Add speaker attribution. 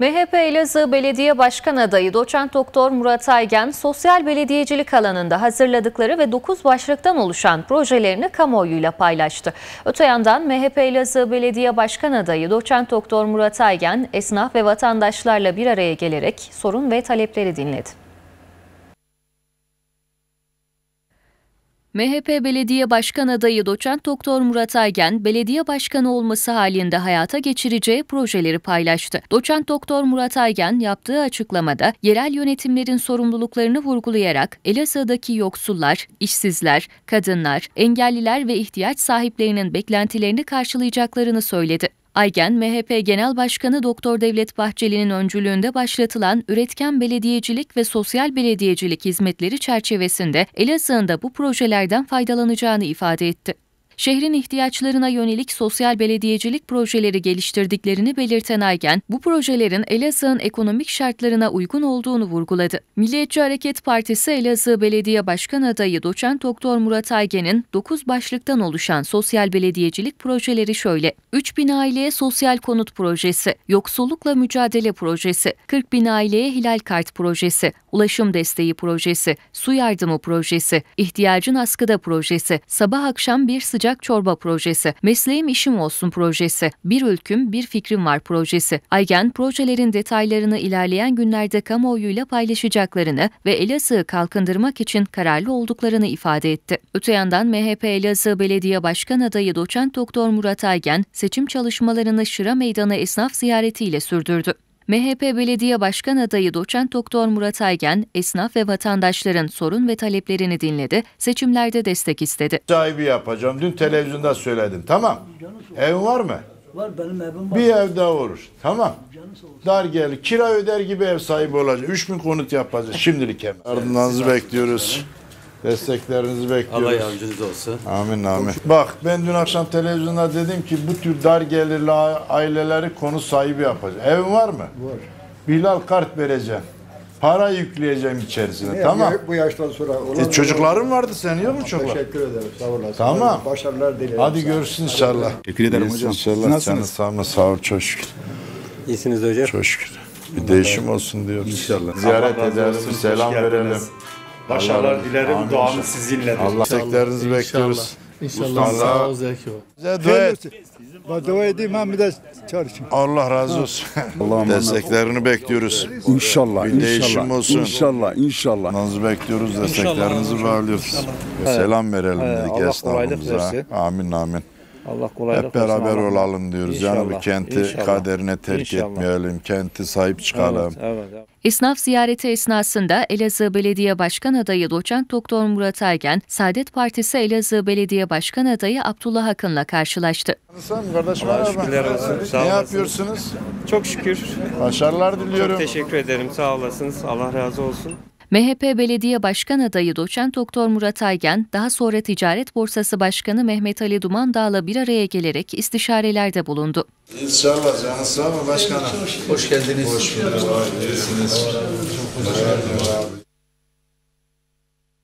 Speaker 1: MHP Elazığ Belediye Başkan Adayı Doçent Doktor Murat Aygen, sosyal belediyecilik alanında hazırladıkları ve 9 başlıktan oluşan projelerini kamuoyuyla paylaştı. Öte yandan MHP Elazığ Belediye Başkan Adayı Doçent Doktor Murat Aygen, esnaf ve vatandaşlarla bir araya gelerek sorun ve talepleri dinledi. MHP Belediye Başkan Adayı Doçent Doktor Murat Aygen, belediye başkanı olması halinde hayata geçireceği projeleri paylaştı. Doçent Doktor Murat Aygen yaptığı açıklamada yerel yönetimlerin sorumluluklarını vurgulayarak Elazığ'daki yoksullar, işsizler, kadınlar, engelliler ve ihtiyaç sahiplerinin beklentilerini karşılayacaklarını söyledi. Aygen, MHP Genel Başkanı Doktor Devlet Bahçeli'nin öncülüğünde başlatılan üretken belediyecilik ve sosyal belediyecilik hizmetleri çerçevesinde Elazığ'ın da bu projelerden faydalanacağını ifade etti. Şehrin ihtiyaçlarına yönelik sosyal belediyecilik projeleri geliştirdiklerini belirten Aygen, bu projelerin Elazığ'ın ekonomik şartlarına uygun olduğunu vurguladı. Milliyetçi Hareket Partisi Elazığ Belediye Başkan Adayı Doçent Doktor Murat Aygen'in 9 başlıktan oluşan sosyal belediyecilik projeleri şöyle: 3.000 aileye sosyal konut projesi, yoksullukla mücadele projesi, 40.000 aileye hilal kart projesi, ulaşım desteği projesi, su yardımı projesi, ihtiyacın askıda projesi, sabah akşam bir sıcak çorba projesi, mesleğim işim olsun projesi, bir ülküm bir fikrim var projesi. Aygen, projelerin detaylarını ilerleyen günlerde kamuoyuyla paylaşacaklarını ve Elazığ'ı kalkındırmak için kararlı olduklarını ifade etti. Öte yandan MHP Elazığ Belediye Başkan Adayı Doçent Doktor Murat Aygen, seçim çalışmalarını Şıra Meydanı esnaf ziyaretiyle sürdürdü. MHP Belediye Başkan Adayı Doçent Doktor Murat Aygen, esnaf ve vatandaşların sorun ve taleplerini dinledi, seçimlerde destek istedi.
Speaker 2: Sahibi yapacağım. Dün televizyonda söyledim. Tamam. Evin var mı?
Speaker 3: Var, benim evim var.
Speaker 2: Bir ev daha olur. Tamam. Dar gelir. Kira öder gibi ev sahibi olacak. 3.000 konut yapacağız. Şimdilik hemen. Ardınızı bekliyoruz. Desteklerinizi bekliyoruz.
Speaker 4: Allah yardımcınız olsun.
Speaker 2: Amin amin. Bak, ben dün akşam televizyonda dedim ki bu tür dar gelirli aileleri konut sahibi yapacağım. Evin var mı? Var. Bilal kart vereceğim. Para yükleyeceğim içerisine. Tamam.
Speaker 3: Bu yaştan sonra
Speaker 2: çocukların vardı senin, yok mu çocuklar?
Speaker 3: Teşekkür ederim. Sağ olasın.
Speaker 2: Tamam.
Speaker 3: Başarılar dilerim.
Speaker 2: Hadi görüşürüz inşallah.
Speaker 5: Teşekkür ederim hocam.
Speaker 2: İnşallah. Canın sağ ol, çok şükür.
Speaker 4: İyisiniz hocam.
Speaker 2: Çok şükür. Bir değişim olsun diyoruz.
Speaker 5: İnşallah.
Speaker 2: Ziyaret edelim, selam verelim.
Speaker 4: Başarılar dilerim. Duamız sizinledir.
Speaker 2: Allah desteklerinizi bekliyoruz.
Speaker 6: İnşallah. Sağ ol Zeki.
Speaker 2: Bize dua et.
Speaker 3: Dua edeyim, ben bir de çalışayım.
Speaker 2: Allah razı olsun. Desteklerini bekliyoruz.
Speaker 5: İnşallah.
Speaker 2: Bir değişim olsun.
Speaker 5: İnşallah. İnşallah.
Speaker 2: Nasıl bekliyoruz, desteklerinizi bağlıyoruz. Selam verelim dedik esnafımıza. Amin amin.
Speaker 6: Allah kolaylık
Speaker 2: Hep beraber
Speaker 6: versin.
Speaker 2: olalım diyoruz.
Speaker 6: İnşallah,
Speaker 2: Yani bu kenti
Speaker 6: inşallah.
Speaker 2: kaderine terk etmeyelim. Kenti sahip çıkalım.
Speaker 6: Evet.
Speaker 1: Esnaf ziyareti esnasında Elazığ Belediye Başkan Adayı Doçent Doktor Murat Aygen, Saadet Partisi Elazığ Belediye Başkan Adayı Abdullah Akın'la karşılaştı.
Speaker 2: Nasılsın kardeşim?
Speaker 7: Şükürler olsun. Sağ
Speaker 2: Ne
Speaker 7: olasınız.
Speaker 2: yapıyorsunuz?
Speaker 7: Çok şükür.
Speaker 2: Başarılar diliyorum.
Speaker 7: Çok teşekkür ederim. Sağ olasınız. Allah razı olsun.
Speaker 1: MHP Belediye Başkan Adayı Doçent Doktor Murat Aygen, daha sonra Ticaret Borsası Başkanı Mehmet Ali Dumandağ'la bir araya gelerek istişarelerde bulundu.
Speaker 2: İnşallah canın sağ mı başkanım?
Speaker 4: Hoş geldiniz.
Speaker 2: Hoş bulduk. İyisiniz.